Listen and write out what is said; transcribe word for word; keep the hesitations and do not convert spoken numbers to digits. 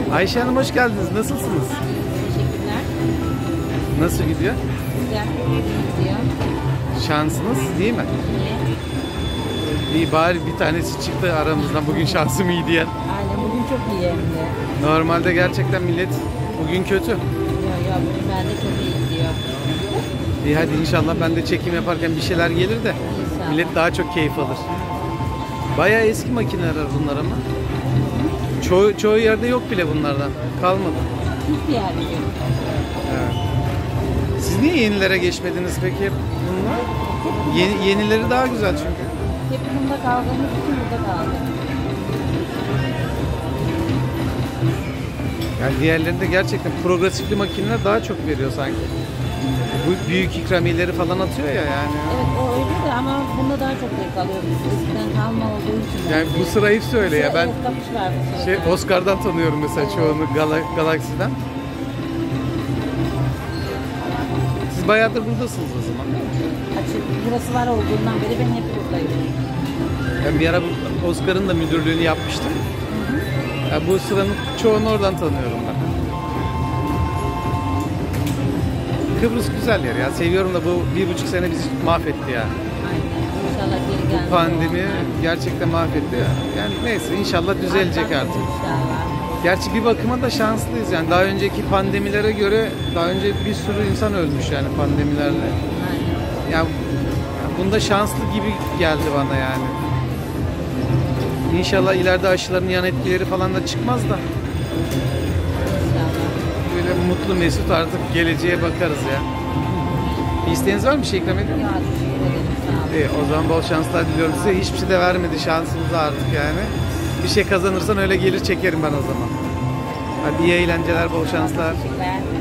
Ayşe Hanım hoş geldiniz. Nasılsınız? Teşekkürler. Nasıl gidiyor? Güzel gidiyor. Şansınız değil mi? İyi. İyi bari bir tanesi çıktı aramızdan bugün şansım iyi diyen. Aynen bugün çok iyi hem de. Normalde gerçekten millet bugün kötü. Ya ya bugün bende çok iyi gidiyor. İyi hadi inşallah ben de çekim yaparken bir şeyler gelir de İnşallah. millet daha çok keyif alır. Bayağı eski makineler bunlar ama. Çoğu, çoğu yerde yok bile bunlardan. Kalmadı. Hiçbir yerde yok. Evet. Siz niye yenilere geçmediniz peki bunlar? Yeni, yenileri daha güzel çünkü. Hep bunda kaldığımız için burada kaldık. Yani diğerlerinde gerçekten progresifli makineler daha çok veriyor sanki. Bu büyük ikramiyeleri falan atıyor ya yani. Evet o öyle de ama bunda daha çok zevk alıyoruz. Eskiden kalma olduğu için. Yani bu sıra hep söyle ya ben Evet, kapış var bu şey sırada. Oscar'dan tanıyorum mesela Evet. çoğunu Gala- Galaxy'den. Siz bayağıdır buradasınız o zaman. Açık. Burası var olduğundan beri ben hep buradayım. Ben bir ara bu Oscar'ın da müdürlüğünü yapmıştım. Yani bu sıranın çoğunu oradan tanıyorum ben. Kıbrıs güzel yer ya. Seviyorum da bu bir buçuk sene bizi mahvetti ya. Aynen. İnşallah geri gelmez. Bu pandemi gerçekten mahvetti ya. Yani neyse inşallah düzelecek artık. İnşallah. Gerçi bir bakıma da şanslıyız yani. Daha önceki pandemilere göre daha önce bir sürü insan ölmüş yani pandemilerle. Aynen. Yani bunda şanslı gibi geldi bana yani. İnşallah ileride aşıların yan etkileri falan da çıkmaz da İnşallah. böyle mutlu mesut artık geleceğe bakarız ya. Bir isteğiniz var mı? Bir şey ikram edeyim mi? Ya teşekkür ederim. Sağ olun. İyi, o zaman bol şanslar diliyorum size. Hiçbir şey de vermedi şansımıza artık yani. Bir şey kazanırsan öyle gelir çekerim ben o zaman. Hadi iyi eğlenceler, bol şanslar. Teşekkürler.